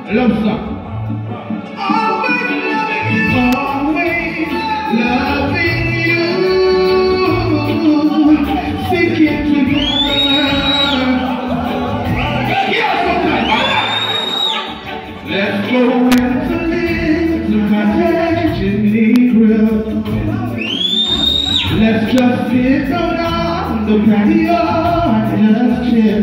Love song. Always loving you. Sticking together. Yeah, sometimes. Let's go into this. My Negro. Let's just sit around the patio and just chill.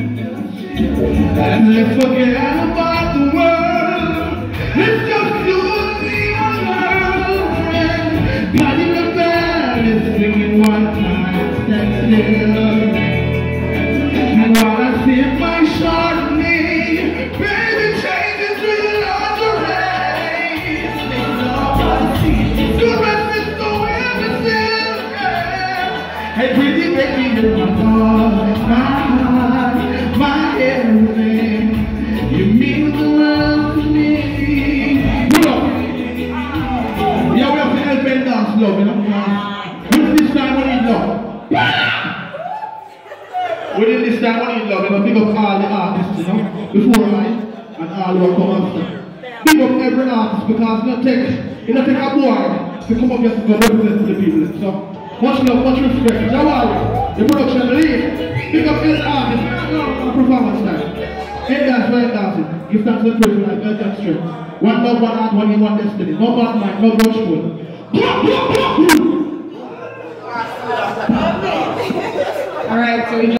And let's forget about the world. Let's just do the alone. Patty the band is singing one time, stand still. And while I sip my Chardonnay, baby changes to your lingerie. The rest is so innocent. Hey pretty baby, you're my heart, my everything. You mean the world to me. Pull up. Yeah, we have to help and dance, love, you know. Within this time we need love. Within this time we need love, you know. Big up all the artists, you know, before I and all who come after. Big up every artist because it don't take a boy to come up here to represent the people. So much love, much respect. Jawari, the production lead. Big up this artist, performance time. Head dance, right dancing. Give thanks to the praise like God and strength. One love, one heart, one in one destiny. No bad mind, no grudge food. Alright, so we